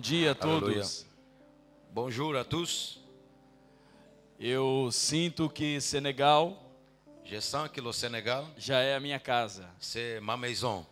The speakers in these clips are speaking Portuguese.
dia a todos. Aleluia. Bonjour à tous. Eu sinto que Senegal Je sens que le Sénégal, já é a minha casa. c'est ma maison.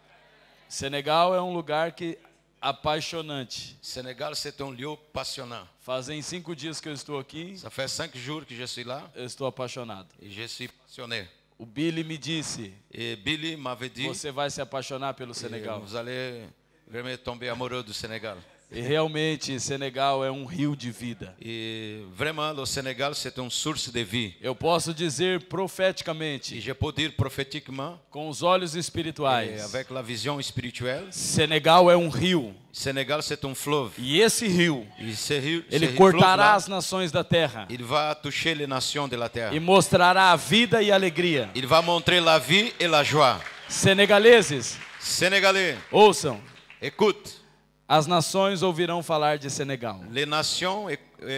Senegal é um lugar que apaixonante. Sénégal, c'est un lieu passionnant. Fazem 5 dias que eu estou aqui, Ça fait 5 jours que je suis là eu estou apaixonado. et je suis passionné. O Billy me disse, Et Billy m'avait dit, você vai se apaixonar pelo Senegal. vous allez vraiment tomber amoureux du Sénégal. E realmente, Senegal é um rio de vida. Et vraiment, le Sénégal, c'est une source de vie. Eu posso dizer Et profeticamente, je peux dire prophétiquement, com os olhos et espirituais, avec la vision spirituelle, Senegal é um rio. Sénégal, c'est un fleuve. E esse rio, Et ce ele fleuve-là, cortará as nações da terra il va toucher les nations de la terre. e mostrará a vida e a alegria. Il va montrer la vie et la joie. Senegaleses, Sénégalais, ouçam, écoute. as nações ouvirão falar de Senegal. Les nations,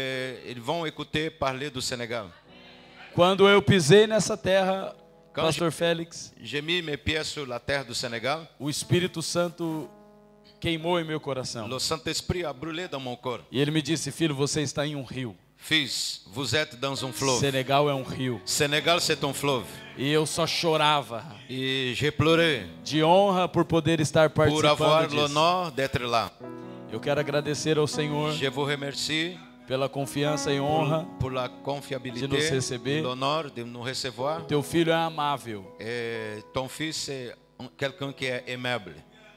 ils vont écouter parler du Sénégal. Quando eu pisei nessa terra, Quand Pastor Félix, J'ai mis mes pieds sur la terre du Sénégal. o Espírito Santo queimou em meu coração. Le Saint-Esprit a brûlé dans mon corps. E ele me disse, filho, você está em um rio. Fils, vous êtes dans un fleuve. Senegal é um rio. Sénégal, c'est un fleuve. E eu só chorava Et j'ai pleuré de honra por poder estar pour avoir participando disso. l'honneur d'être là. Eu quero agradecer ao Senhor Je vous remercie pela confiança e honra. pour la De nos confiabilité, receber. l'honneur de nous recevoir. Teu filho é amável. Et ton fils est quelqu'un qui est aimable.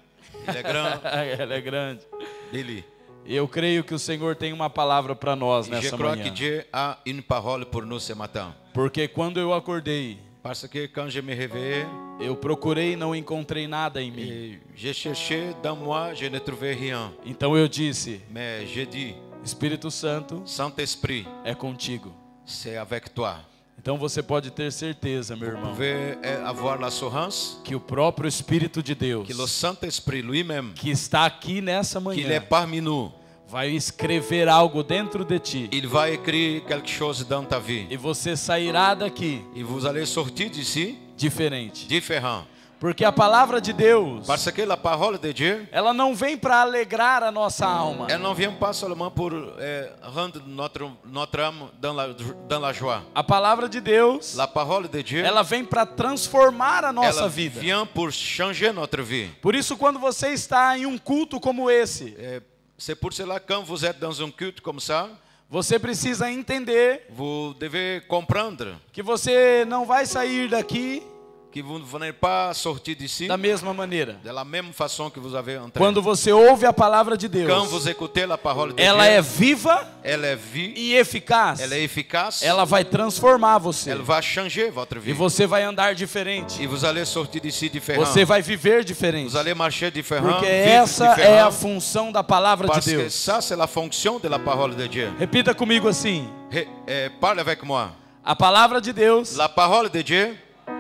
Il est grand, Ela é grande. Billy. E eu creio que o Senhor tem uma palavra para nós Je nessa crois manhã. que Dieu a une parole pour nous ce matin. Porque quando eu acordei, Parce que quand je me réveillais, eu procurei e não encontrei nada em mim. et j'ai cherché dans moi, je ne trouvais rien. Então eu disse, Mais j'ai dit, Espírito Santo Saint-Esprit, é contigo. c'est avec toi. Então você pode ter certeza, meu Vous irmão, pouvez avoir l'assurance que o próprio Espírito de Deus, que le Saint-Esprit lui-même, que está aqui nessa qu'il est manhã, parmi nous, vai escrever algo dentro de ti. il va écrire quelque chose dans ta vie. E você sairá daqui Et vous allez sortir d'ici diferente. différent. Porque a palavra de Deus, Parce que la parole de Dieu, ela não vem para alegrar a nossa alma. elle n'en vient pas seulement pour rendre notre âme dans la joie. A palavra de Deus, La parole de Dieu, ela vem para transformar a nossa elle vida. vient pour changer notre vie. Por isso, quando você está em um culto como esse, C'est pour cela que quand vous êtes dans un culte comme ça, você precisa entender vous devez comprendre que você não vai sair daqui que vous ne n'êtes pas sorti d'ici da mesma maneira. de la même façon que vous avez entré. Quando você ouve a palavra de Quand Deus, vous écoutez la parole de ela Dieu, é viva elle est vie, e eficaz. elle est efficace, Ela vai transformar você. elle va changer votre E vie. você vai andar diferente. Et vous allez sortir d'ici différent. Você vai viver diferente. Vous allez marcher différent, Porque vivre essa é différent, a função da palavra de parce que Deus. ça c'est la fonction de la parole de Dieu. Repita comigo assim. Parle avec moi. A palavra de Deus La parole de Dieu,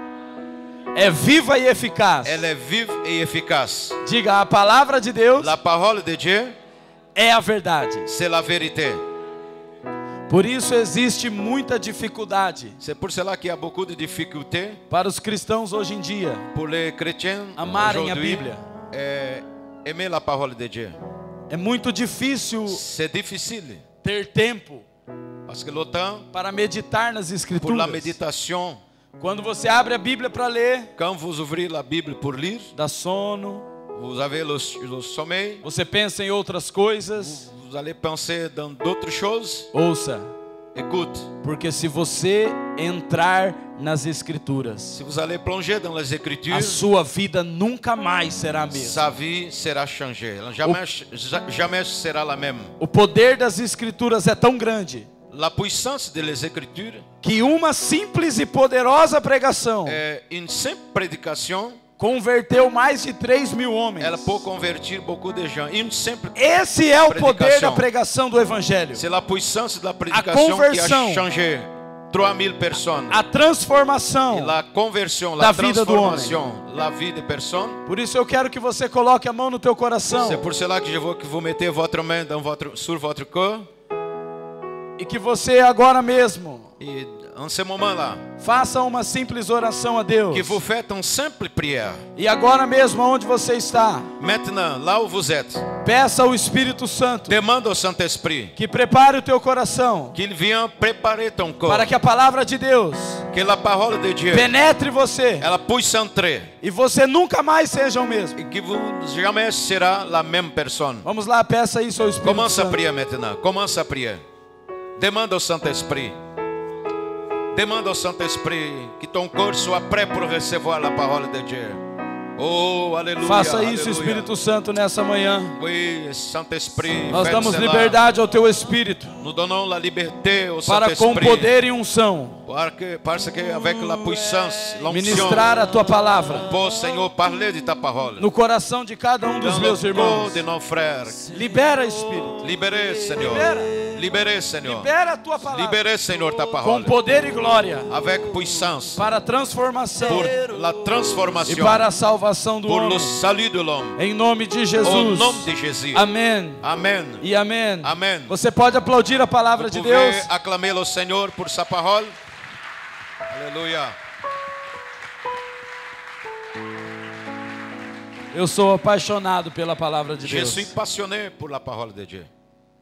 é viva e eficaz. elle est vive et efficace. Diga, a palavra de Deus La parole de Dieu, é a verdade. c'est la vérité. Por isso existe muita dificuldade C'est pour cela qu'il y a beaucoup de difficultés para os cristãos hoje em dia pour les chrétiens amarem a aujourd'hui, Bíblia. Aimer la parole de Dieu. É muito difícil C'est difficile ter tempo parce que le temps para meditar nas pour la escrituras. méditation, Quando você abre a Bíblia para ler, quand vous ouvrez la Bible pour lire, dá sono, vous avez le sommeil, você pensa em outras coisas. vous allez penser dans d'autres choses. Ouça, Écoute, porque se você entrar nas escrituras, si vous allez plonger dans les a Écritures, sua vida nunca mais será a mesma. sa vie sera changée. Jamais será la même. O poder das escrituras é tão grande La puissance des Écritures, que uma simples e poderosa pregação une simple prédication, converteu mais de 3.000 homens. elle peut convertir beaucoup de gens. Une simple, Esse é o poder Predicação. da pregação do Evangelho. c'est la puissance de la prédication qui conversão. a changé 3000 personnes. A transformação. Et la conversion, da la vida do transformation, la vie de personnes. Por isso eu quero que você coloque a mão no teu coração C'est pour cela que je veux que vous mettez votre main sur votre cœur E que você agora mesmo Et en ce moment-là, faça uma simples oração a Deus. que vous faites une simple prière. E agora mesmo, onde você está, Maintenant, là où vous êtes, peça ao Espírito Santo demande au Saint-Esprit que prepare o teu coração qu'il vienne préparer ton corps. para que a palavra de Deus Que la parole de Dieu, penetre você elle puisse entrer. e você nunca mais seja o mesmo. Et que vous jamais será la même personne. Vamos lá, peça isso ao Espírito Commence à Santo. prier maintenant. Commence à prier. Demande au Saint-Esprit. Demande au Saint-Esprit que ton corps soit prêt pour recevoir la parole de Dieu. Oh, alléluia. Faça isso, alléluia. Espírito Santo, nessa manhã. Oui, Saint-Esprit. Nós faites damos cela. liberdade ao teu Espírito Nous donnons la liberté au para com Saint-Esprit. poder e unção Parce que avec la puissance, l'onction, ministrar a tua palavra pour Seigneur parler de ta parole. no coração de cada um dos Dans meus le irmãos. corps de nos frères. Libera, Espírito. Libérez, Seigneur. Libera. Libérez, Seigneur. Libera a tua palavra Libérez, Seigneur, ta com parole. poder e glória Avec puissance. para a transformação Pour la e transformation. para a salvação do Pour le homem. salut de l'homme. Em nome de Au Jesus. nom de Jésus. Amém. Amen. E amém. Amen. Você pode aplaudir a palavra Vous de pouvez Deus? acclamer le Seigneur pour sa parole. Alléluia. Eu sou apaixonado pela palavra de Je Deus. suis passionné pour la parole de Dieu.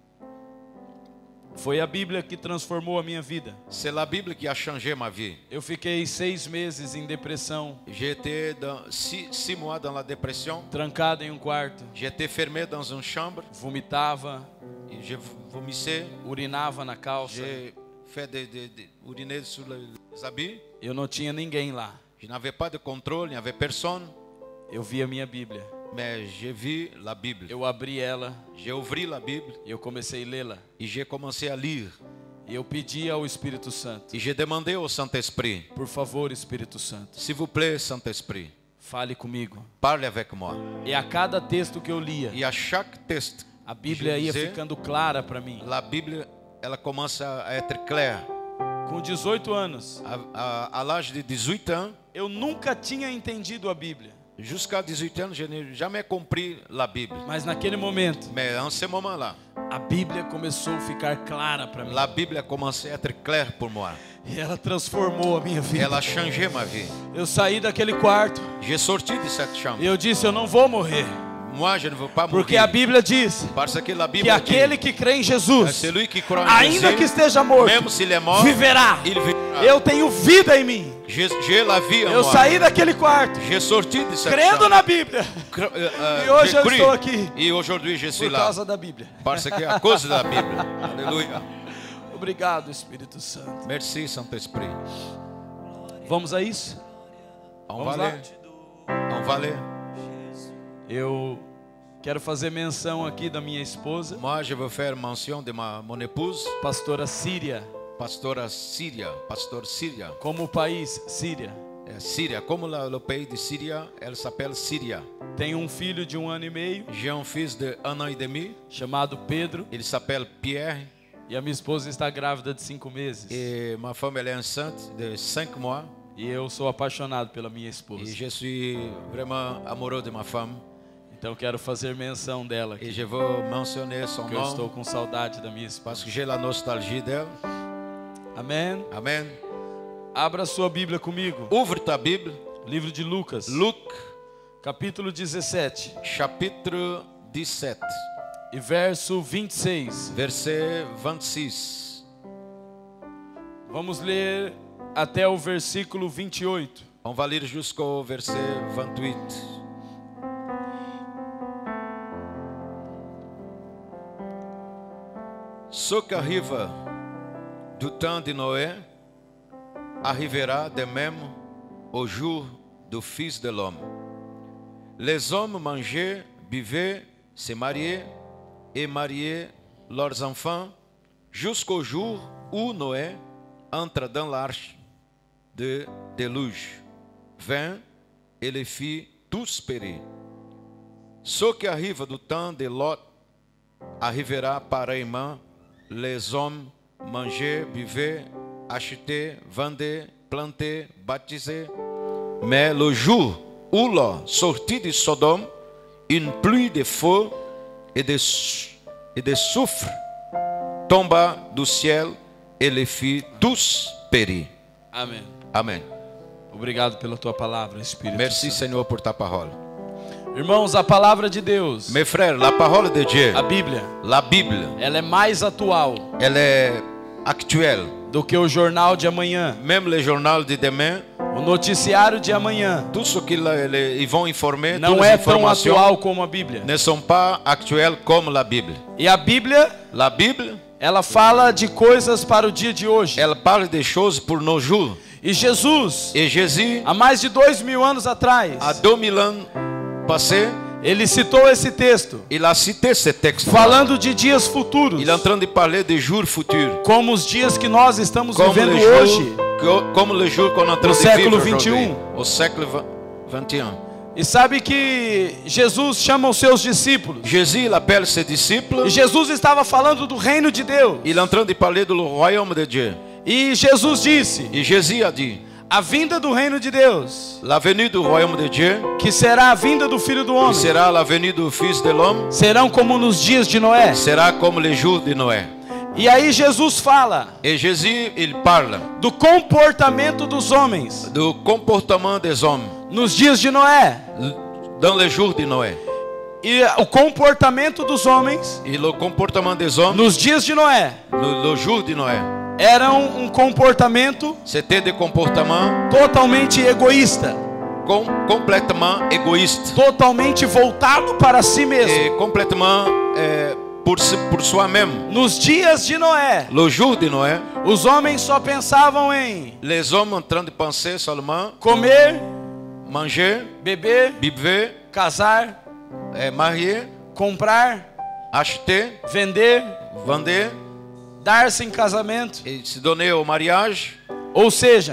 Foi a Bíblia que transformou a minha vida. C'est la Bible qui a changé ma vie. Eu fiquei 6 meses em depressão, J'ai été dans 6 mois dans la dépression. trancado em um quarto, J'étais fermé dans une chambre. vomitava, Et je vomissais. urinava na calça. J'ai fait de uriner sur les habits. Eu não tinha ninguém lá. Je n'avais pas de contrôle, il n'y avait personne. Eu vi a minha Bíblia. Mais j'ai vu la Bible. Eu abri ela J'ai ouvert la Bible e eu comecei a lê-la. et j'ai commencé à lire. E eu pedi ao Espírito Santo: Et j'ai demandé au Saint-Esprit, por favor, Espírito Santo, s'il vous plaît, Saint-Esprit, fale comigo. parle avec moi. E a cada texto que eu lia, Et à chaque texte, a Bíblia ia disais, ficando clara para mim. la Bible, elle commence à être claire. Com 18 anos, À l'âge de 18 ans, eu nunca tinha entendido a Bíblia. jusqu'à 18 ans, je n'ai jamais compris la Bible. Mas naquele momento, Mais en ce moment-là, a Bíblia começou a ficar clara para mim. la Bible a commencé à être claire pour moi. E ela transformou a minha vida. Elle a changé ma vie. Eu saí daquele quarto J'ai sorti de cette e chambre. eu disse: eu não vou morrer. Moi, je ne veux pas Porque mourir. a Bíblia diz Parce que la que Bible aquele dit, que crê em é Jesus, celui qui croit en ainda que Jésus, esteja morto, même s'il est mort, viverá. il vivra. Eu tenho vida em mim. J'ai la vie en Eu moi. saí daquele quarto J'ai sorti de cette crendo chambre. na Bíblia E hoje J'ai eu cru. estou aqui Et aujourd'hui, je suis por là. causa da Bíblia. Parce que à cause de la Bible. Alléluia. Obrigado, Espírito Santo. Merci, Saint-Esprit. Vamos a isso? On Vamos va lá? aller. On va aller. Eu quero fazer menção aqui da minha esposa, Moi, je veux faire mention de mon épouse, pastora Síria. pasteur Syria. Como o país, Síria, Syria, comme le pays de Syrie, elle s'appelle Syria. tem um filho de 1 ano e meio, J'ai un fils de 1 an et demi, chamado Pedro, il s'appelle Pierre, e a minha esposa está grávida de 5 meses. et ma femme elle est enceinte de 5 mois, E eu sou apaixonado pela minha et esposa. je suis vraiment amoureux de ma femme, Então quero fazer menção dela et aqui, je veux mentionner son porque eu estou nom, com saudade da minha parce esposa. que j'ai la nostalgie d'elle. Amém? Amen. Abra sua Bíblia comigo. Ouvre ta Bible, Livro de Lucas, Luc, capítulo 17 chapitre 17, e verso 26. verset 26. Vamos ler até o versículo 28. On va lire jusqu'au verset 28. Ce qui arrive du temps de Noé arrivera de même au jour du Fils de l'homme. Les hommes mangeaient, buvaient, se mariaient et mariaient leurs enfants jusqu'au jour où Noé entra dans l'arche de déluge, vint et les fit tous périr. Ce qui arrive du temps de Lot arrivera pareillement. Les hommes mangeaient, buvaient, achetaient, vendaient, plantaient, baptisaient. Mais le jour où Lot sortit de Sodome, une pluie de feu et de soufre tomba du ciel et les fit tous périr. Amém. Amen. Obrigado pela tua palavra, Espírito Merci Santo. Seigneur pour ta parole. Irmãos, a palavra de Deus, Mes frères, la parole de Dieu, a Bíblia, la Bible, ela é mais atual elle est actuelle. do que o jornal de amanhã, Même le journal de demain, o noticiário de amanhã. tout ce qu'ils vont informer, Não toutes é les tão informations atual como a Bíblia. ne sont pas actuelles comme la Bible. E a Bíblia, La Bible, ela fala de coisas para o dia de hoje. elle parle des choses pour nos jours. E Jesus, Et Jésus, há mais de 2000 anos atrás, à 2000 ans passés, ele citou esse texto, il a cité ce texte. falando de dias futuros, Il est en train de parler des jours futurs. como os dias que nós estamos Comme vivendo les jours, hoje. comme le jour qu'on est en train No de século vivre aujourd'hui, 21. au siècle 21. E sabe que Jesus chama os seus discípulos. Jésus il appelle ses disciples. E Jesus estava falando do reino de Deus. Il est en train de parler du royaume de Dieu. E Jesus disse: Et Jésus a dit, a vinda do reino de Deus, la venue du royaume de Dieu, que será a vinda do Filho do qui Homem, sera la venue du Fils de l'homme, serão como nos dias de Noé. sera comme les jours de Noé. E aí Jesus fala Et Jésus, il parle do comportamento dos homens du comportement des hommes nos dias de Noé. dans les jours de Noé. E o comportamento dos homens Et le comportement des hommes, nos dias de Noé le jour de Noé, era um comportamento c'était des comportements totalmente egoísta, complètement égoïstes totalmente voltado para si mesmo. et complètement pour soi-même. Nos dias de Noé, Le jour de Noé, os homens só pensavam em les hommes en train de penser seulement comer, manger, beber, vivre, casar, marier, comprar, acheter, vender, vender dar-se em casamento. et se donner au mariage. Ou seja,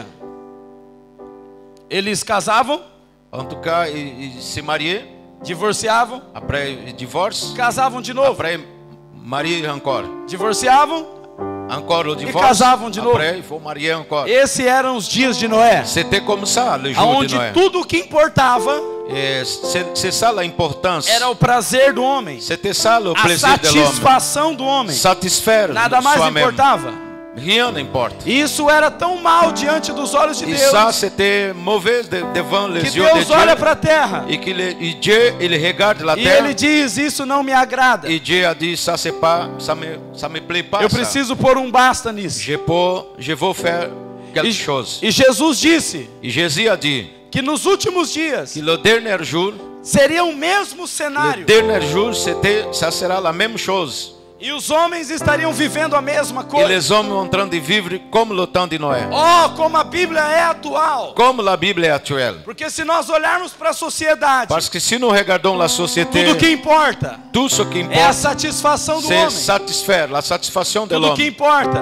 eles casavam, En tout cas, ils se mariaient, divorciavam, après ils divorcent, casavam de novo, après marier encore. divorciavam. Encore le divorce, casavam de novo. après il faut marier encore. Esses eram os dias de Noé, C'était comme ça le jour de aonde Noé. tudo o que importava Et c'est ça l'importance. era o prazer do homem, C'était ça le a plaisir de l'homme. satisfação do homem. Satisfaire Nada mais soi-même. importava. Rien n'importe. E isso era tão mal diante dos olhos de Et Deus, ça, c'était mauvais devant les que yeux de Deus olha Dieu. para a terra Et que Dieu, il regarde la e terre. ele diz: isso não me agrada. Et Dieu a dit, ça c'est pas, ça me plaît pas. Eu Ça. preciso pôr um basta nisso. Je veux faire quelque chose. E Jesus disse Et Jésus a dit que nos últimos dias que le dernier jour, seria o mesmo le cenário dernier jour, ça sera la même chose. e os homens estariam vivendo a mesma Et coisa. les hommes en train de vivre comme le temps de Noé. Oh, como a Bíblia é atual! Comme la Bible est actuelle. Porque se nós olharmos para a sociedade, Parce que si nous regardons la société, tudo que importa tout ce qui é a importe, satisfação do c'est homem. satisfaire la satisfaction de Tudo l'homme. que importa,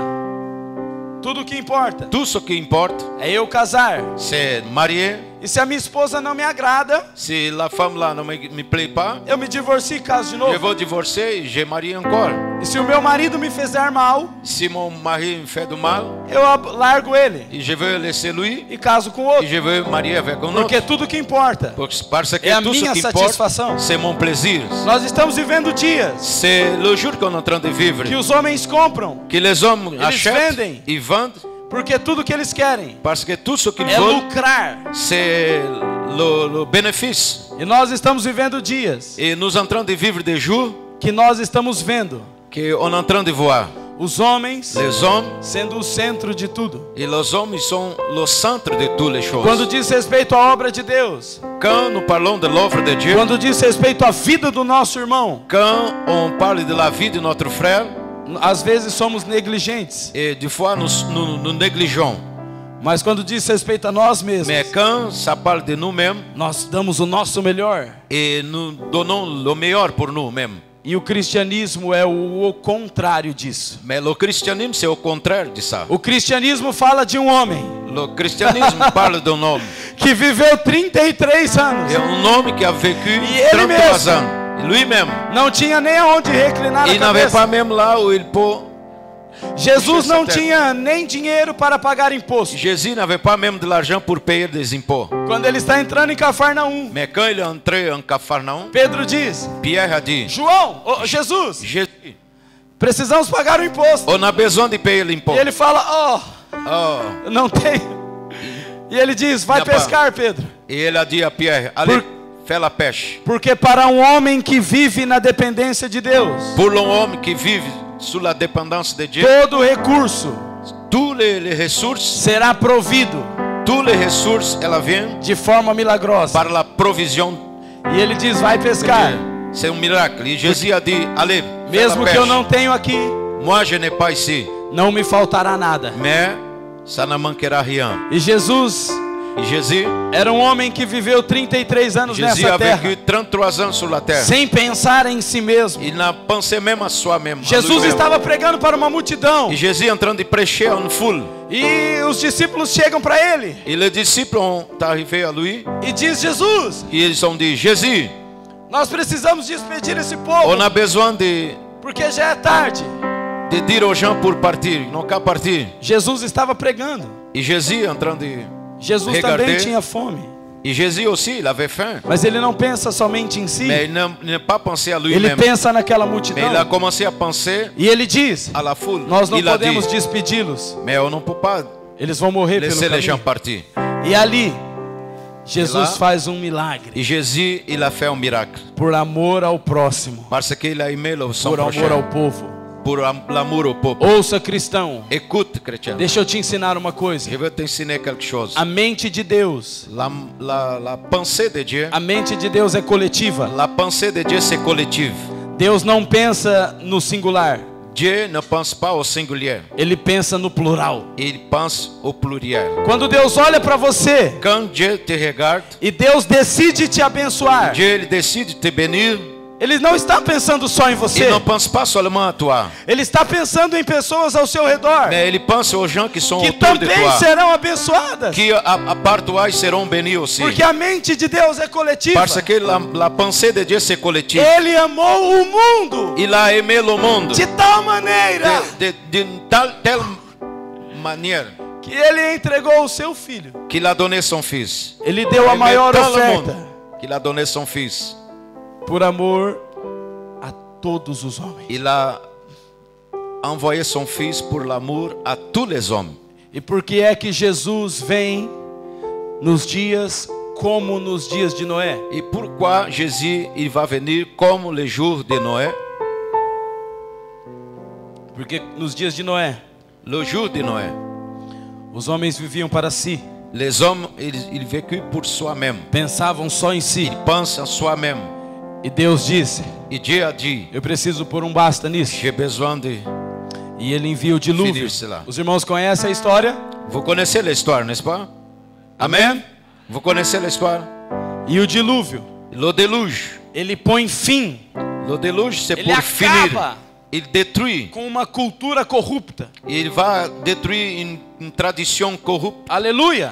tudo que importa Tout ce qui importe, é eu casar. c'est marier. E se a minha esposa não me agrada, Si la femme là ne me plaît pas, eu me divorcio e caso de je novo. veux divorcer et je marie encore. E se o meu marido me fizer mal, Si mon mari me fait du mal, eu largo ele et je veux laisser lui e caso com et outro. je veux marier avec un autre. Porque tudo que importa. Parce que É a tout ce minha qui importe, satisfação. c'est mon plaisir. Nós estamos vivendo dias C'est le jour qu'on est en train de vivre. que os homens compram, Que les hommes achètent, vendem. ils vendent, porque tudo que eles querem parce que tout ce qu'ils é veulent, lucrar. c'est le bénéfice. E nós estamos vivendo dias Et nous sommes en train de vivre des jours que nós estamos vendo qu'on est en train de voir. os homens Les hommes, sendo o centro de tudo. et les hommes, ils sont le centre de toutes les choses. Quando diz respeito à obra de Deus, Quand nous parlons de l'œuvre de Dieu, quando diz respeito à vida do nosso irmão, quand on parle de la vie de notre frère, às vezes somos negligentes. et des fois nous négligeons. Mas quando diz respeito a nós mesmos, Mais quand ça parle de nous-mêmes, nós damos o nosso melhor. et nous donnons le meilleur pour nous-mêmes. E o cristianismo é o contrário disso. Mais le christianisme, c'est au contraire de ça. O cristianismo fala de um homem Le christianisme parle d'un homme. que viveu 33 anos. Et un homme qui a vécu Et ele 33 mesmo. ans. Lui-même. Não tinha nem aonde reclinar a Il n'avait cabeça. pas même là où il peut. Jesus não Puxa, tinha nem dinheiro para pagar imposto. Jésus n'avait pas même de l'argent pour payer des impôts. Quando ele está entrando em Cafarnaum, Mais quand il est entré en Capharnaüm, Pedro diz: Pierre a dit, João, Jesus, Jésus, Precisamos pagar o imposto. On a besoin de payer E l'impôt. ele fala, Oh. não tem. E ele diz, vai Não, pescar, Pedro. Et il a dit à Pierre, allez, fais la pêche. Porque para um homem que vive na dependência de Deus, Pour l'homme qui vit sous la dépendance de Dieu, todo recurso tous les ressources, será provido toutes les ressources, elles viennent de forma milagrosa. par la provision E ele diz, vai de pescar. Dieu. C'est un miracle. Et Jésus a dit, allez, fais la Mesmo que eu pêche. não tenho aqui, Moi, je n'ai pas ici, não me faltará nada. mais ça ne manquera rien. E Jesus Et Jésus, era um homem que viveu 33 anos Jésus nessa a terra, vécu 33 ans sur la terre. sem pensar em si mesmo. Il n'a pensé même à soi-même. à Jesus lui-même. estava pregando para uma multidão. Et Jésus est en train de prêcher à une foule. E os discípulos chegam para ele Et les disciples ont arrivé à lui. e diz, Jesus, Et ils ont dit, Jésus, nós precisamos despedir esse povo, on a besoin de porque já é tarde. dire aux gens pour partir. Ils n'ont qu'à partir. Jesus estava pregando. Et Jésus est en train de... Jesus Regardez. também tinha fome. Et Jésus aussi, il avait faim. Mas ele não pensa somente em si. Mais il n'a pas pensé à Ele lui-même. pensa naquela Mais multidão. il a commencé à penser E ele diz, à la foule. nós não Il a dit, podemos despedi-los. mais on ne peut pas Eles vão morrer pelo laisser les gens caminho. partir. E ali, Jesus E lá? faz um milagre. Et Jésus, il a fait un miracle. Por amor ao próximo. Parce qu'il a aimé son Por amor prochain. ao povo. Pour l'amour au peuple. Ouça, cristão. Écoute, chrétien. Deixa eu te ensinar uma coisa. Je vais t'enseigner quelque chose. A mente de Deus. La pensée de Dieu, A mente de Deus é coletiva. la pensée de Dieu, c'est collective. Deus não pensa no singular. Dieu ne pense pas au singulier. Ele pensa no plural. Il pense au pluriel. Quando Deus olha para você Quand Dieu te regarde, e Deus decide te abençoar, Dieu il décide de te bénir. Ele não está pensando só em você. Il ne pense pas seulement à toi, Ele está pensando em pessoas ao seu redor mais il pense aux gens qui sont que autour de também toi, serão abençoadas. qui à part toi, ils seront bénis aussi. Porque a mente de Deus é coletiva. Parce que la pensée de Dieu, c'est collectif. Ele amou o mundo Il a aimé le monde de tal maneira d'une telle manière que ele entregou o seu filho. qu'il a donné son fils. Ele deu a Aimé maior tant le oferta monde qu'il a donné son fils. por amor a todos os homens. Il a envoyé son fils pour l'amour à tous les hommes. E por que é que Jesus vem nos dias como nos dias de Noé? Et pourquoi Jésus il va venir comme les jours de Noé? Porque nos dias de Noé, Le jour de Noé, os homens viviam para si, les hommes ils vécurent pour soi-même. pensavam só em si. Ils pensent à soi-même. E Deus disse, Et Dieu a dit, eu preciso pôr um basta nisso. j'ai besoin de... E ele envia o dilúvio. Finir cela. Os irmãos conhecem a história? Vous connaissez l'histoire, n'est-ce pas? Amen. Vous connaissez l'histoire? E o dilúvio, Le déluge. ele põe fim Le déluge, c'est Ele pour finir. acaba Il détruit. com uma cultura corrupta. Il va détruire une tradition corrupte. Aleluia!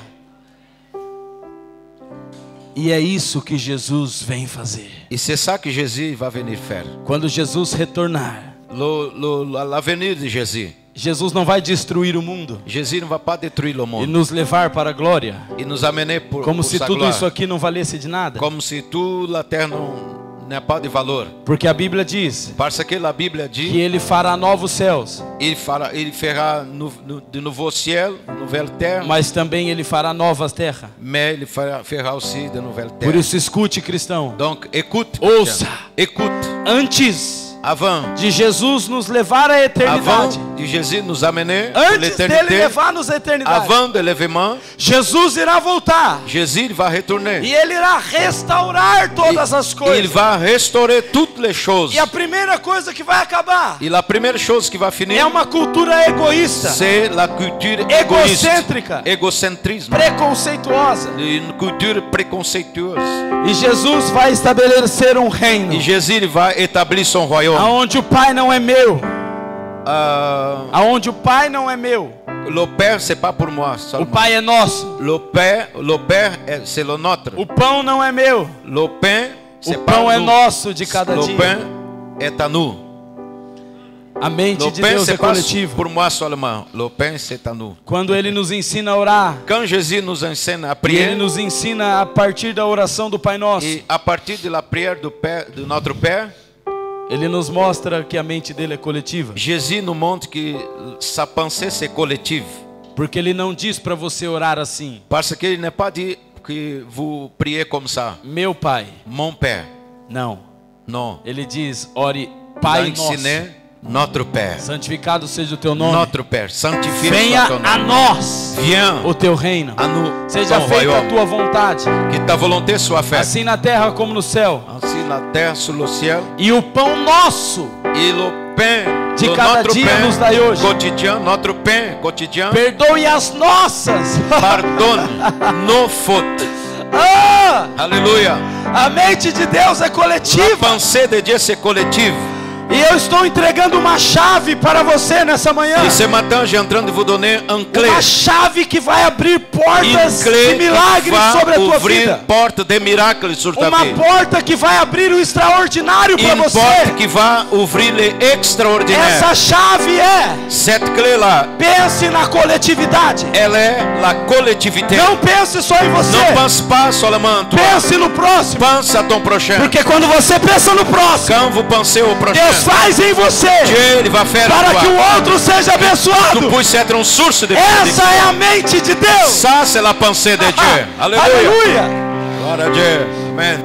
E é isso que Jesus vem fazer. Et c'est ça que Jésus va venir faire. Quando Jesus retornar, L'avenir de Jésus. Jesus não vai destruir o mundo Jésus ne va pas détruire le e monde. nos levar para a glória, Il nous amener pour como se sa tudo gloire. isso aqui não valesse de nada. Comme si toute la terre n'a pas de valeur. Porque a Bíblia diz Parce que la Bible que dit ele fará novos céus, il fera de nouveaux ciels, de nouvelles terres, mas também ele fará novas terras. mais il fera aussi de nouvelles Por terres. isso escute, cristão. Donc écoute, Ouça. écoute. Antes Avant de Jesus nos levar à eternidade, de Jésus nous amener pour antes dele l'éternité, levar-nos à eternidade, avant de l'événement, Jesus irá voltar Jésus va retourner. e ele irá restaurar todas as Il coisas. va restaurer toutes les choses. E a primeira coisa que vai acabar Et la première chose qui va finir, é uma cultura egoísta, c'est la culture égoïste, egocêntrica, égocentrisme, preconceituosa. une culture préconceitueuse. E Jesus vai estabelecer um reino Et Jésus il va établir son royaume. aonde o Pai não é meu, aonde o Pai não é meu, Le Père, c'est pas pour moi o seulement. Pai é nosso. Le Père, c'est le nôtre. O pão não é meu, Le pain, o c'est pas pão é nous. nosso de cada Le dia. pain est à nous. A mente Le de pain, Deus é c'est pas coletiva. pour moi seulement. Le pain, c'est à nous. Quando ele nos ensina a orar, Quand Jésus nous enseigne à e ele prier, nos ensina a partir da oração do Pai Nosso, et à partir de la prière du Père, de notre Père, Ele nos mostra que a mente dele é coletiva. Jésus nous montre que sa pensée c'est collective. Porque ele não diz para você orar assim: Parce qu'il n'est pas dit que vous priez comme ça. meu pai. Mon Père. Não. Non. Ele diz: ore, Il a Pai ensiné nosso. notre Père. Santificado seja o teu nome. Notre Père. Sanctifié Venha soit ton a nom. nós Viens o teu reino. à nous Seja ton feita a royaume. tua vontade, Que ta volonté soit faite. assim na terra como no céu. Ainsi la terre sur le ciel. E o pão nosso Et le pain de de cada notre dia nos dai pain hoje. quotidien, notre pain quotidien, Perdoe as nossas. pardonne nos fautes. Ah, Alléluia. a mente de Deus é La coletiva. pensée de Dieu c'est collective. E eu estou entregando uma chave para você nessa manhã. Et ce matin, j'ai en train de vous donner un clé. Uma chave que vai abrir portas Une de clé qui milagres sobre a va tua ouvrir vida. porte de miracles sur ta Uma vie. porta que vai abrir o extraordinário para Une você. porte qui va ouvrir les extraordinaires. Essa chave é: Cette clé-là, pense na coletividade. elle est la collectivité. Não pense só em Ne você. pense pas seulement à toi. Pense no próximo. Pense à ton prochain. Porque quando você pensa no próximo, Quand vous pensez au prochain, Deus faz em você Dieu il va faire para en que toi. o outro seja Tu abençoado. puisses être une source de Essa bénédiction. é a mente de Deus. Ça, c'est la pensée de Dieu. Alléluia. Aleluia. Gloire à Dieu. Amen.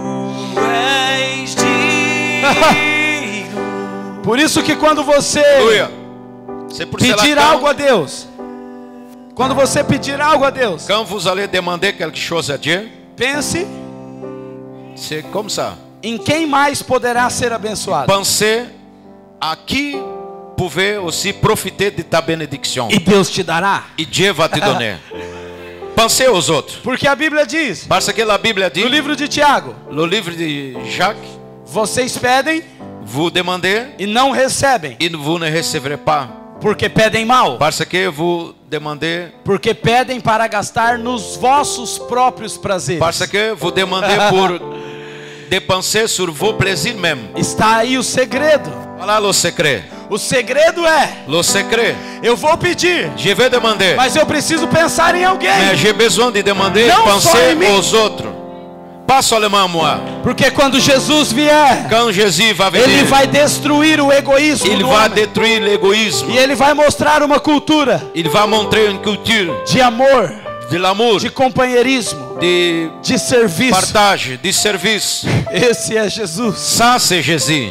Por isso que quando você Alléluia. C'est pour cela pedir que algo a Deus, quando você pedir algo a Deus, quand vous allez demander quelque chose à Dieu, pense c'est comme ça. em quem mais poderá ser abençoado. Pensez à qui pouvait aussi profiter de ta bénédiction. E Deus te dará. Et Dieu va te donner. Pensez aux autres. Porque a Bíblia diz, Parce que la Bible dit, no livro de Tiago, le livre de Jacques, vocês pedem vous demandez e não recebem, et vous ne recevrez pas. porque pedem mal. Parce que vous demandez, Porque pedem para gastar nos vossos próprios prazeres. parce que vous demandez pour dépenser sur vos plaisirs même. Está aí o segredo. Voilà le secret. O segredo é: Le secret, eu vou pedir, je vais demander, mas eu preciso pensar em alguém. mais j'ai besoin de demander, Non só penser em mim. aux autres. Pas seulement à moi. Porque quando Jesus vier, Quand Jésus va ele venir, vai destruir o egoísmo il do va homem. détruire l'égoïsme. E ele vai mostrar uma cultura Il va montrer une culture de amor, de l'amour, de companheirismo, de de serviço. partage, de service. Esse é Jesus. Ça, c'est Jésus.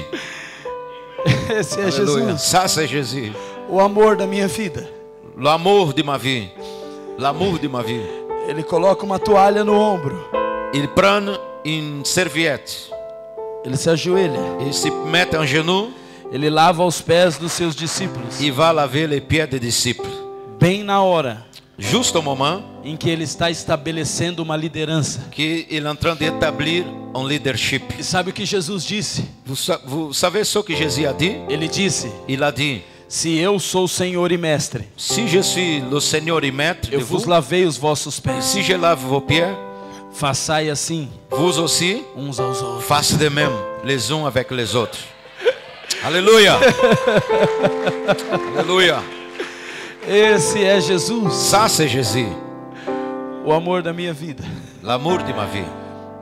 Esse é Alléluia. Jesus. Ça, c'est Jésus. O amor da minha vida. L'amour de ma vie. L'amour de ma vie. Ele coloca uma toalha no ombro. Il prend une serviette. Ele se ajoelha. Il se met en genoux. Ele lava os pés dos seus discípulos. Il va laver les pieds des disciples. Bem na hora Juste au moment em que ele está estabelecendo uma liderança. qu'il est en train d'établir un leadership. E sabe o que Jesus disse? Vous savez ce que Jésus a dit? Ele disse: Il a dit, se eu sou Senhor e Mestre, si je suis le Seigneur et Maître de eu vos vous, lavei os vossos pés. si je lave vos pieds, Façai assim vous aussi, uns aos outros. fassez de même les uns avec les autres. Alléluia. Alléluia. Esse é Jesus, Ça, c'est Jésus. o amor da minha vida. L'amour de ma vie.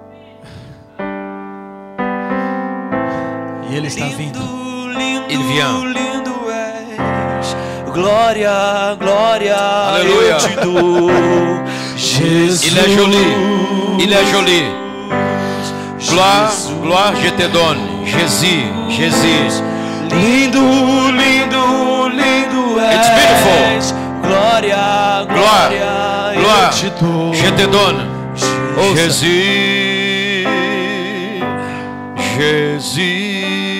E ele está vindo. Il vient. Lindo és, glória, glória, Aleluia. eu te dou, Jesus. Il est joli. Il est joli. Gloire, gloire, je te donne. Jésus, Jésus. Lindo, lindo, lindo és. It's beautiful. Glória, Gloire, glória, gloire, eu te dou. je te donne. Ouça. Jésus, Jésus.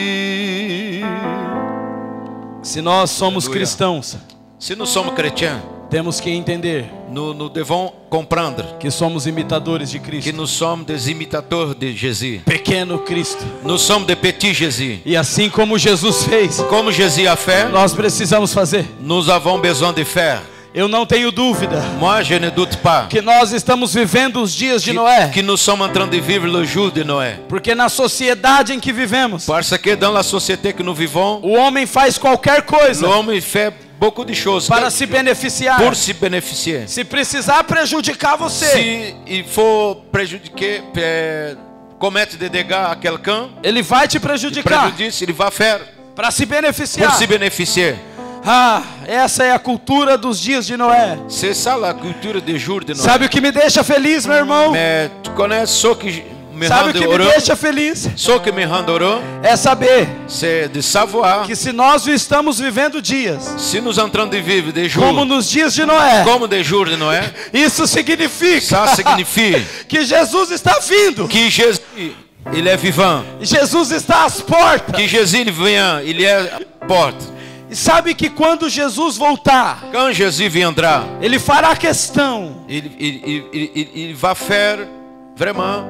Se nós somos Aleluia. cristãos, Si nous sommes chrétiens, temos que entender nous devons comprendre que somos imitadores de que Cristo. nous sommes des imitateurs de Jésus. Pequeno Cristo. Nous sommes des petits Jésus. E assim como Jesus fez, Comme Jésus a fait, nós precisamos fazer. nous avons besoin de faire. Eu não tenho dúvida Moi, je ne doute pas que nós estamos vivendo os dias de Noé. que nous sommes en train de vivre le jour de Noé. Porque na sociedade em que vivemos, Parce que dans la société que nous vivons, o homem faz qualquer coisa l'homme il fait beaucoup de choses para se beneficiar. pour se bénéficier. Se precisar prejudicar você, Si il faut préjudiquer, commettre des dégâts à quelqu'un, ele vai te il prejudicar préjudice, il va faire para se pour beneficiar. se bénéficier. Ah, essa é a cultura dos dias de Noé. C'est ça la culture des jours de Noé. Sabe o que me deixa feliz, meu irmão? Mais tu connais ce qui me Sabe o rend que me heureux? deixa feliz? Ce qui me rend heureux, É saber c'est de savoir que se nós estamos vivendo dias si nous sommes en train de vivre des jours como nos dias de Noé, comme des jours de Noé, isso significa ça signifie que Jesus está vindo. que Jésus, il est vivant, Jesus está às portas. que Jésus il vient, il est à la porte. E sabe que quando Jesus voltar, Quand Jésus viendra, ele fará questão il va faire vraiment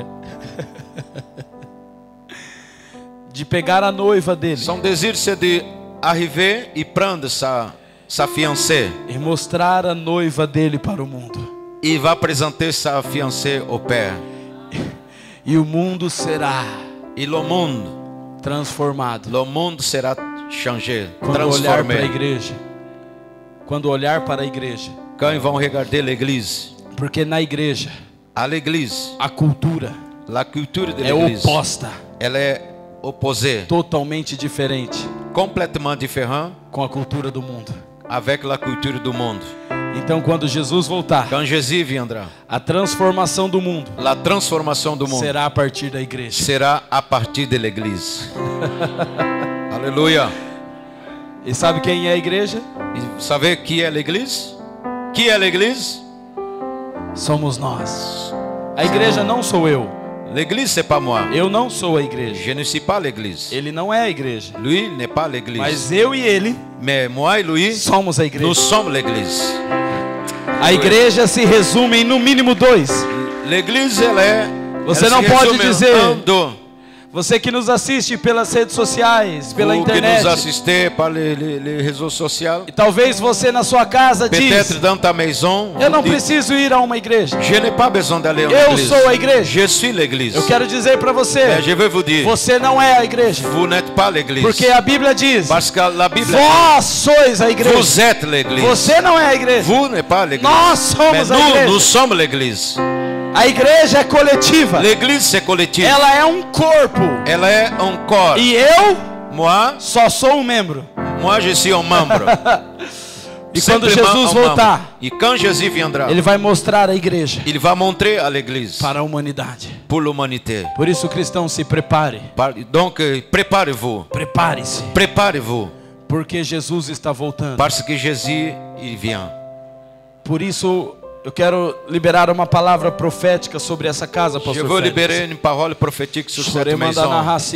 de pegar a noiva dele son désir, c'est d'arriver et prendre sa fiancée. e mostrar a noiva dele para o mundo. Il va présenter sa fiancée au Père. E o mundo será Et transformado le monde sera changé, quando olhar para a transformé. igreja. Quando olhar para a igreja. Quand ils vont regarder l'église, Porque na igreja à l'église, a cultura la culture de é l'église, oposta, elle est opposée, totalmente diferente complètement différente com a cultura do mundo. avec la culture du monde. Então quando Jesus voltar, Quand Jésus viendra, a transformação do mundo la transformation du monde será a partir da igreja. sera à partir de l'église. Alléluia. E sabe quem é a igreja? Et vous savez qui est l'église? Qui est l'église? Somos nós. A igreja não sou eu. L'église, c'est pas moi. Eu não sou a igreja. Je ne suis pas l'église. Ele não é a igreja. Lui n'est pas l'église. Mas eu e ele Mais moi et lui, somos a nous igreja. sommes l'église. A igreja se resume em no mínimo 2. L'église, elle est. Você elle não se pode résume en dizer. un, deux. Você que nos assiste pelas redes sociais, pela Vous qui internet. nous assistez par les réseaux sociaux. E talvez você na sua casa Peut-être diz: dans ta maison. eu não vous dites, preciso ir a uma igreja. je n'ai pas besoin d'aller en Eu église. sou a igreja. Je suis l'église. Eu quero dizer para você: Mais je vais vous dire, você não é a igreja. vous n'êtes pas l'église. Porque a Bíblia diz: Parce que la Bible vós sois a dit, igreja. vous êtes l'église. Você não é a igreja. Vous n'êtes pas l'église. Nós somos Mais a igreja. nous sommes l'église. A igreja é coletiva. L'église, c'est collectif. Ela é um corpo. Elle est un corps. E eu Moi, só sou um membro. je suis un membre. E quando Simplement Jesus un membre. voltar, Et quand Jésus viendra, ele vai mostrar a igreja il va montrer à l'église para a humanidade. pour l'humanité. Por isso, cristão, se prepare. Donc, préparez-vous. Prepare-se. Préparez-vous. Porque Jesus está voltando. Parce que Jésus, il vient. Por isso, eu quero liberar uma palavra profética sobre essa casa, Je pastor veux Félix. libérer une parole prophétique sur cette maison.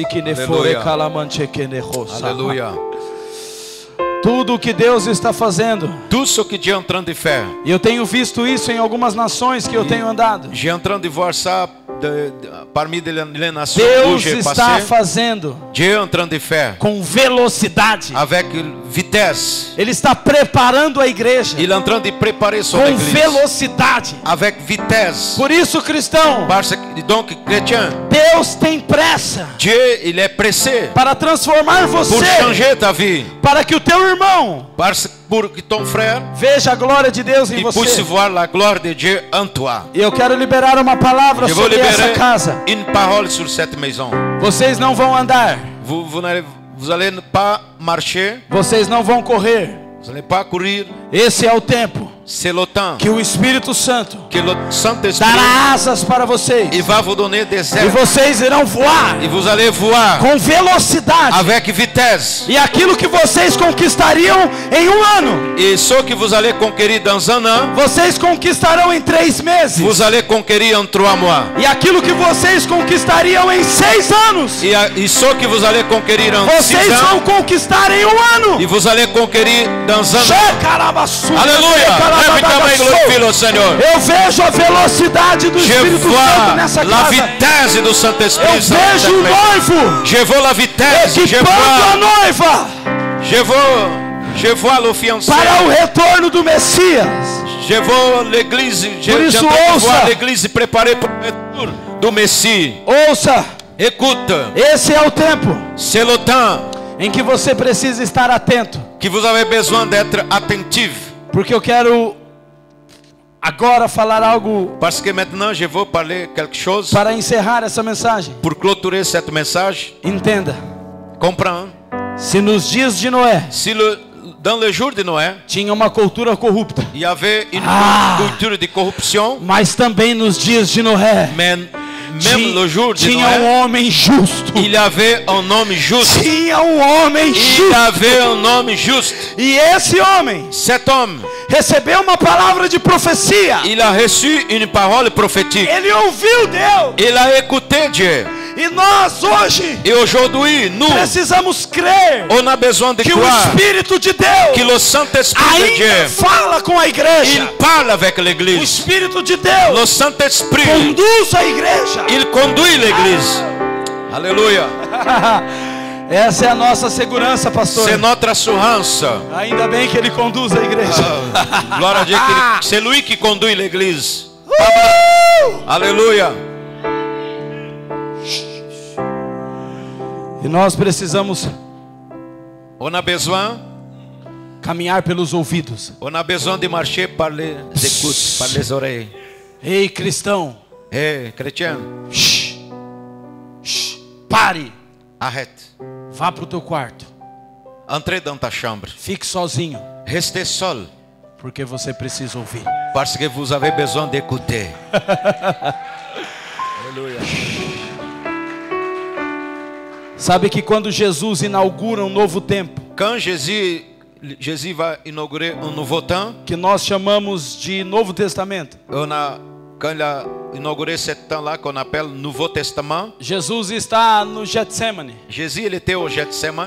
Alléluia. Tudo o que Deus está fazendo. Tout ce que Dieu est en train de faire. E eu tenho visto isso em algumas nações que eu tenho andado. J'ai en train de voir ça parmi les nations où Deus j'ai está passé. fazendo Dieu est en train de faire com velocidade. avec vitesse. Ele está preparando a igreja Il est en train de préparer son com église velocidade. avec vitesse. Por isso, cristão, Parce que, donc, chrétien, Deus tem pressa Dieu, il est pressé para transformar pour você, changer ta vie. para que o teu irmão Parce pour que ton frère veja a glória de Deus em il puisse você. voir la gloire de Dieu en toi. E eu quero liberar uma palavra Je veux sobre essa libérer casa. une parole sur cette maison. Vocês não vão andar, Vous allez pas marcher, vocês não vão correr. vous n'allez pas courir. Esse é o tempo C'est le temps que o Espírito Santo que le Saint-Esprit dará asas para vocês. il va vous donner des E ailes. vocês irão voar Et vous allez voir com velocidade. avec vitesse. E aquilo que vocês conquistariam em um ano, Et ce que vous allez conquérir dans un an, vocês conquistarão em 3 meses. vous allez conquérir en 3 mois. E aquilo que vocês conquistariam em 6 anos, Et ce que vous allez conquérir en 6 vocês vão ans, conquistar em um ano. et vous allez conquérir dans un an. Alléluia. Alléluia. Lève ta main et glorifie le Seigneur. Eu vejo a velocidade do Je Espírito Santo vois nessa la casa. vitesse du Saint-Esprit. Eu vejo o noivo Je vois la vitesse. equipando a noiva Je vois le fiancé. para o retorno do Messias. Je vois l'église. Por isso, Je ouça. vois l'église préparée pour le retour du Messie. Ouça, Écoute, esse é o tempo c'est le temps em que você precisa estar atento, que vous avez besoin d'être attentif. porque eu quero agora falar algo Parce que maintenant je veux parler quelque chose para encerrar essa mensagem. pour clôturer cette message. Entenda, Comprends? se nos dias de Noé Si dans le jour de Noé, tinha uma cultura corrupta, il y avait une culture de corruption, mas também nos dias de Noé mais même le jour de tinha Noé, homem justo. il y avait un homme juste. Tinha homem Il y justo. avait un homme juste. E esse homem Cet homme, recebeu uma palavra de profecia. il a reçu une parole prophétique. Ele ouviu Deus. Il a écouté Dieu. E nós hoje Et aujourd'hui, nous, precisamos crer on a besoin de que o croire Espírito de que Deus le Saint-Esprit de ainda Dieu, fala com a il igreja. parle avec O l'Église. Espírito de Deus Le Saint-Esprit, conduz a igreja. il conduit l'Église. Alléluia. Essa é a nossa segurança, pastor. C'est notre assurance. Ainda bem que ele conduz a igreja. Gloire à Dieu, c'est lui qui conduit l'Église. Alléluia. E nós precisamos On a besoin caminhar pelos ouvidos. de marcher par les écoutes, par les oreilles. Ei, cristão, Hé, chrétien, shh, shh, pare, arrête. vá para o teu quarto, Entrez dans ta chambre. fique sozinho, Restez seul, porque você precisa ouvir. parce que vous avez besoin d'écouter. Alléluia. Sabe que quando Jesus inaugura um novo tempo, Quand Jésus va inaugurer un nouveau temps, que nós chamamos de Novo Testamento, quand il a inauguré ce temps-là qu'on appelle Nouveau Testament, Jesus está no Getsemane. Jésus il était au Gethsemane.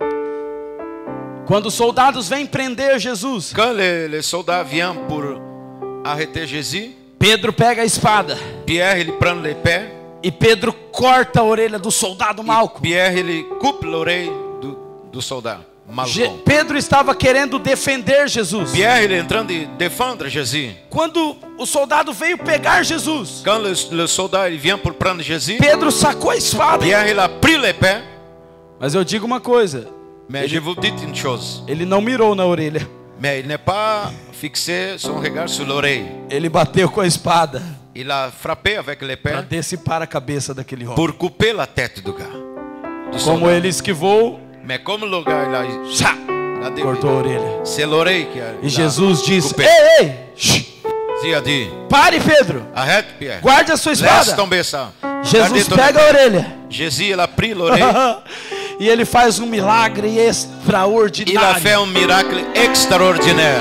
Quando os soldados vêm prender Jesus, Quand les soldats viennent pour arrêter Jésus, Pedro pega a espada Pierre il prend l'épée, e Pedro corta a orelha do soldado Malco. Pierre il coupe l'oreille du soldat Malcolm. Pedro estava querendo defender Jesus. Pierre il est en train de défendre Jésus. Quando o soldado veio pegar Jesus, Quand le soldat il vient pour prendre Jésus, Pedro sacou a espada. Pierre il a pris l'épée. Mas eu digo uma coisa, Mais je vous dis une chose, ele não mirou na orelha, mais il n'est pas fixé son regard sur l'oreille. ele bateu com a espada Il a frappé avec l'épée para dissipar a cabeça daquele homem. pour couper la tête du gars. Du Como soldat. ele esquivou, Mais comme le gars il a cortou a orelha. c'est l'oreille qui a E Jesus disse: coupé. ei, ei, shh, Jésus a dit, pare, Pedro, arrête Pierre, guarde a sua laisse espada. tomber ça. Jesus Gardez ton pega a épée. orelha Jésus il a pris l'oreille, e ele faz um milagre il a extraordinário. fait un miracle extraordinaire.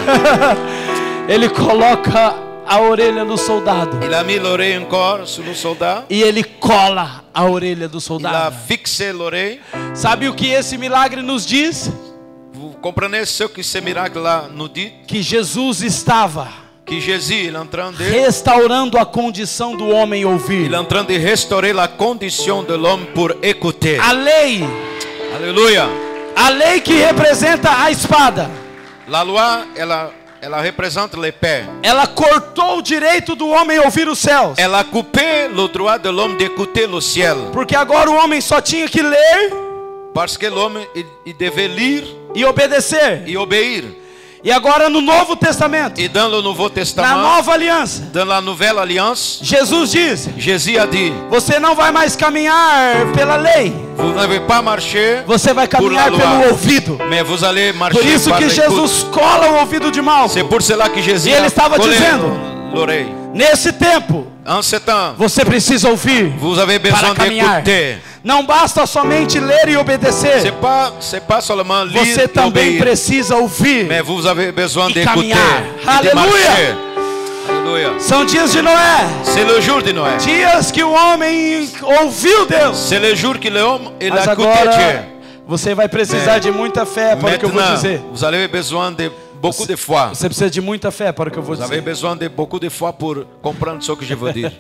Ele coloca a orelha no soldado Il a mis l'oreille encore sur le soldat, e ele cola a orelha do il a soldado. fixé l'oreille. Sabe o que esse milagre nos diz? Vous comprenez ce que ce miracle-là nous dit? Que Jesus estava Que Jésus il est en train de restaurando a condição do homem ouvir. Il est en train de restaurer la condition de l'homme pour écouter. A lei, Alléluia. a lei que representa a espada, La loi, elle représente l'épée. ela cortou o direito do homem ouvir os céus. Elle a coupé le droit de l'homme d'écouter le ciel. Porque agora o homem só tinha que ler Parce que l'homme, il devait lire e obedecer. et obéir. E agora no Novo Testamento, Et dans le Nouveau na Testament, nova aliança, dans la Nouvelle Alliance, Jesus diz: Jésus a dit, você não vai mais caminhar pela lei, vous n'avez pas marché, você vai Por caminhar la loi. pelo ouvido. mais vous allez marcher Por isso par que l'écoute. Jesus cola o ouvido de Malco. C'est pour cela que Jésus E ele a estava collé dizendo, l'oreille. nesse tempo, En ce temps, você precisa ouvir vous avez para besoin caminhar. d'écouter. Não basta somente ler e obedecer. C'est pas seulement lire Você et também obéir, precisa ouvir. mais vous avez besoin E d'écouter caminhar. et de Alléluia. marcher. Alléluia. São dias de Noé, C'est le jour de Noël. dias que o homem ouviu Deus. C'est le jour que l'homme il Mas a écouté agora Dieu. você vai precisar de muita fé para o que eu vou Maintenant, dizer. vous avez besoin de beaucoup de foi. Você precisa de muita fé para o que eu vou Vous avez dizer. besoin de beaucoup de foi pour comprendre ce que je veux dire.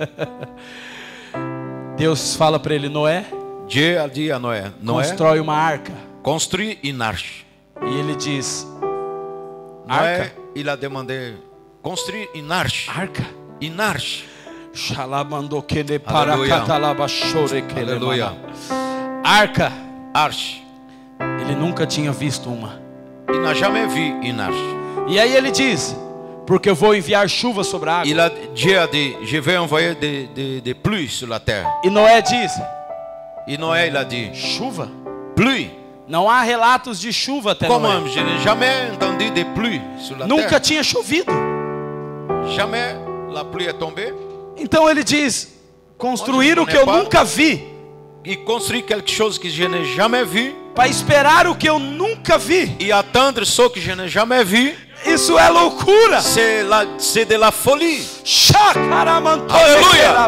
Deus fala para ele: Noé, Dieu a dit à Noé, Noé, constrói uma arca. construis une arche. E ele diz: Noé, arca? il a demandé, construis une arche. Arca? Une arche. Xalamandokele Aleluia. parakatalabashorekele Aleluia. mana. Arca, Arche. ele nunca tinha visto uma. Il n'a jamais vu une arche. E aí ele diz: porque eu vou enviar chuva sobre a água. Dieu a dit, je vais envoyer des pluies sur la terre. E Noé diz: Et Noé, il a dit, chuva? pluie. Não há relatos de chuva até Comment? Noé. Je n'ai jamais entendu des pluies sur la Nunca terre. tinha chovido. Jamais la pluie est tombée. Então ele diz: construir o que eu nunca vi, Il construit quelque chose que je n'ai jamais vu para esperar o que eu nunca vi. et attendre ce que je n'ai jamais vu. Isso é loucura. C'est de la folie. Aleluia.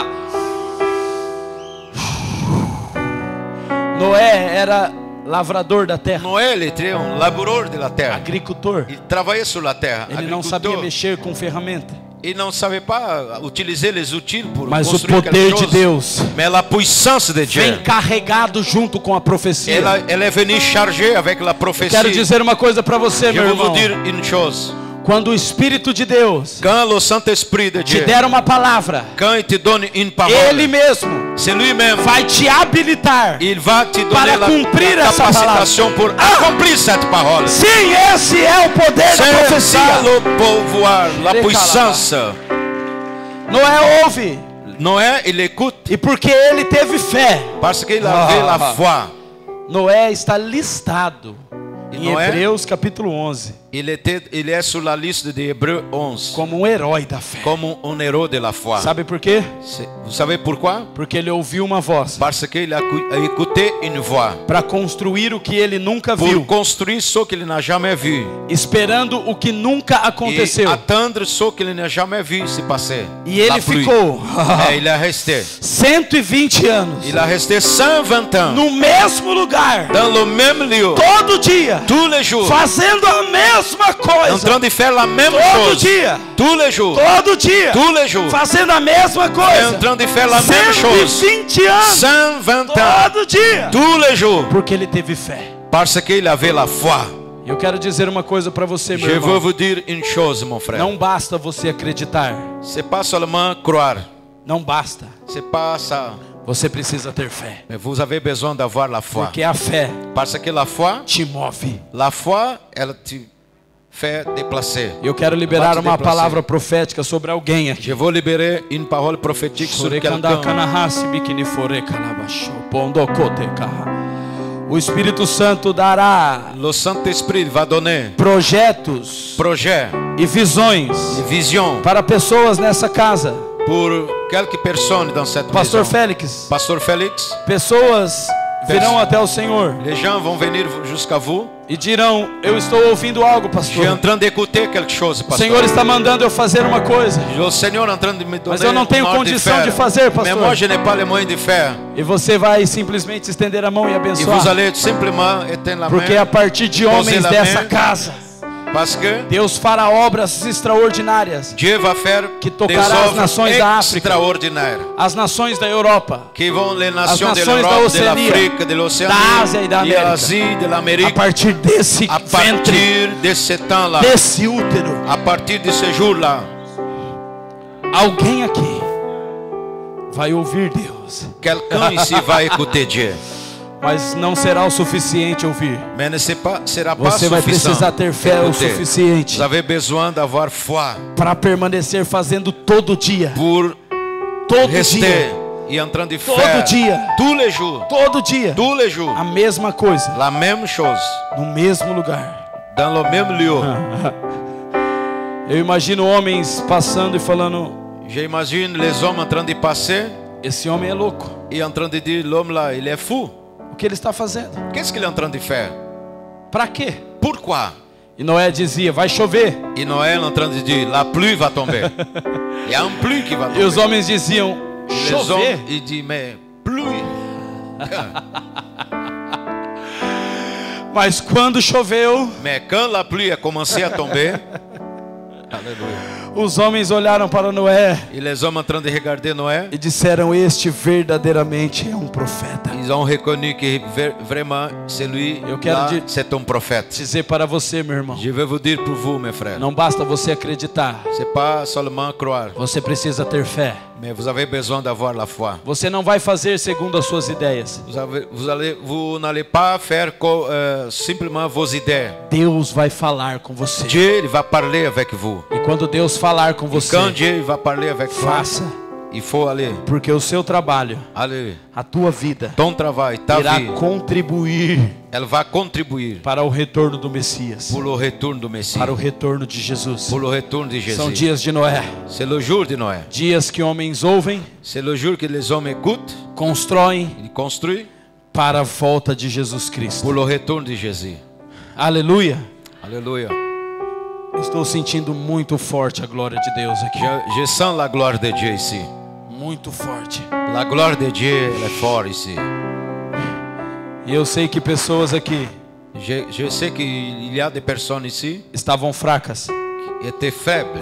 Noé era lavrador da terra, Noé, il était un laboureur de la terre. agricultor. Il travaillait sur la terre. Ele não sabia mexer com ferramenta, Il ne savait pas utiliser les outils pour mas o construire poder quelque de chose. Deus Mais la puissance de Dieu, vem carregado junto com a profecia. elle est venue chargée avec la prophétie. Quero dizer uma coisa para você, Je meu veux vous irmão. dire une chose. Quando o Espírito de Deus Quand le Saint-Esprit de te Dieu, der uma palavra, quand il te donne une parole, Ele mesmo c'est lui-même. vai te habilitar. Il va te Para donner la cumprir essa capacitation pour accomplir cette parole. Sim, esse é o poder da C'est ça profecia. le pouvoir, la puissance. Noé ouve, Noé, il écoute e porque ele teve fé, parce qu'il avait la foi. Noé está listado E em Noé? Hebreus capítulo 11 Il est sur la liste de Hébreux 11 como um herói da fé. comme un héros de la foi. Sabe por quê? Vous savez pourquoi? Porque ele ouviu uma voz Parce qu'il a écouté une voix para construir o que ele nunca pour viu, construire ce qu'il n'a jamais vu esperando o que nunca et aconteceu. attendre ce qu'il n'a jamais vu se passer. E ele La pluie. ficou Et il a resté. 120 anos Il a resté 120 ans no mesmo lugar, dans le même lieu, todo dia, tous les jours, fazendo a mesma en coisa. train de faire la même Todo chose. dia, Tous les jours, todo dia, tous les jours, fazendo a mesma en coisa. train de faire la même chose. 120 anos, 120 ans, todo dia, tous les jours, porque ele teve fé. parce qu'il avait la foi. Eu quero dizer uma coisa para você, meu Je veux irmão. vous dire une chose, mon frère. Não basta você acreditar. C'est pas seulement croire. Não basta. C'est pas ça. Você precisa ter fé. Mais vous avez besoin d'avoir la foi. Porque a fé Parce que la foi, te move. elle te fait déplacer. Eu quero liberar Vai te uma deplacer. palavra profética sobre alguém aqui. Je veux libérer une parole prophétique sur quelqu'un. O Espírito Santo dará Le Saint-Esprit va donner projetos projet, e visões vision para pessoas nessa casa. pour quelques personnes dans cette Pastor maison. Félix, Pasteur Félix, pessoas virão até o Senhor les gens vont venir jusqu'à vous. e dirão: eu estou ouvindo algo, Je suis en pastor. train d'écouter quelque chose, O pasteur. Senhor está mandando eu fazer uma coisa, Le Seigneur est en train de me donner mas eu não tenho un ordre condição de faire. fazer, Mais moi, pastor. je n'ai pas les moyens de faire. E você vai simplesmente estender a mão e Et vous abençoar. allez simplement éteindre la Porque main. a partir de homens la dessa main. casa, Parce que Deus fará obras extraordinárias. Dieu va faire Que des tocará as œuvres nações da África, extraordinaires. as nações da Europa, Qui vont les nations de nações da l'Europe, de Oceania, l'Afrique, de l'Océanie, da Ásia e da de América. l'Asie, de a l'Amérique. partir desse À ventre, partir de ce temps-là, desse útero, à partir de ce jour-là, alguém aqui vai ouvir Deus, quelqu'un ici va écouter Dieu. mas não será o suficiente ouvir. Mais ne sera pas Você vai suffisant. precisar ter fé o d'écouter. suficiente Vous avez besoin d'avoir foi para permanecer fazendo todo dia, pour todo rester dia, et en train de todo faire dia, tous les jours, todo dia, tous les jours, a mesma coisa, la même chose, no mesmo lugar. dans le même lieu. Eu imagino homens passando e falando: J'imagine les hommes en train de passer esse homem é louco. et en train de dire, l'homme là, il est fou. O que ele está fazendo? Qu'est-ce qu'il est en train de faire? Para quê? Pourquoi? E Noé dizia: vai chover. Et Noël est en train de dire, la pluie va tomber. Il y a une pluie qui va E os tomber. homens diziam: Les chover. hommes, ils disent, mais pluie. Mas quando choveu, Mais quand la pluie a commencé à tomber, Alléluia. os homens olharam para Noé Et les hommes en train de regarder Noé, e disseram: este verdadeiramente é um profeta. ils ont reconnu que vraiment celui Eu quero là, dire- c'est un prophète. Dizer para você, meu irmão, Je vais vous dire pour vous, mes frères, não basta você acreditar, c'est pas seulement croire, você precisa ter fé. Mais vous avez besoin d'avoir la foi. Você não vai fazer segundo as suas ideias. Vous n'allez pas faire simplement vos idées. Deus vai falar com você. Dieu, il va parler avec vous. E quando Deus falar com você, Quand Dieu va parler avec toi, faça. il faut aller. Porque o seu trabalho, Allez. a tua vida, Ton travail, ta irá vie, contribuir elle va contribuer para o retorno do Messias, pour le retour du Messie, para o retorno de Jesus. pour le retour de São Jésus. dias de Noé, C'est le jour de Noé. dias que homens ouvem, C'est le jour que les hommes écoutent, constroem ils construisent para a volta de Jesus Cristo. pour le retour de Jésus. Aleluia. Alléluia. Estou sentindo muito forte a glória de Deus aqui. Je sens la gloire de Dieu ici. Muito forte. La gloire de Dieu, elle est forte ici. E eu sei que pessoas aqui Je sais qu'il y a des personnes ici estavam fracas, qui étaient faibles,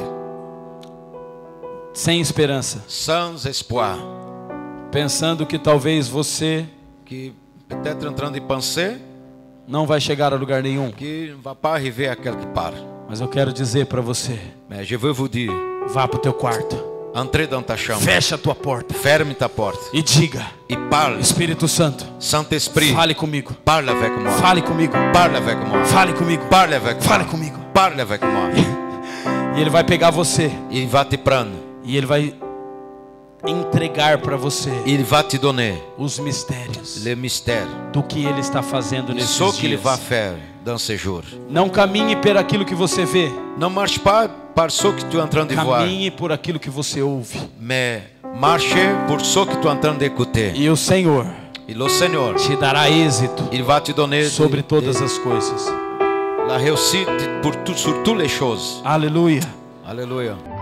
sem esperança, sans espoir, pensando que talvez você qui peut-être en train de penser não vai chegar a lugar nenhum. qu'il ne va pas arriver à quelque part. Mas eu quero dizer para você, Mais je veux vous dire, vá para o teu quarto, entrez dans ta chambre, fecha a tua porta ferme ta porte e diga: et parle. Espírito Santo, Saint-Esprit, fale comigo, parle avec moi. fale comigo, Parle avec moi. fale comigo, Parle avec moi. fale comigo. Parle avec moi. E Ele vai pegar você Il va te prendre. e Ele vai entregar para você Il va te donner os mistérios le mystère do que Ele está fazendo de ce nesses qu'il dias. va faire dans ces jours. Não caminhe por aquilo que você vê, Ne marche pas par ce que tu es en train de voir, caminhe por aquilo que você ouve. mais marche pour ce que tu es en train d'écouter. E o Senhor Et le Seigneur, te dará êxito il va te donner sobre todas as coisas. la réussite sur toutes les choses. Aleluia. Alléluia.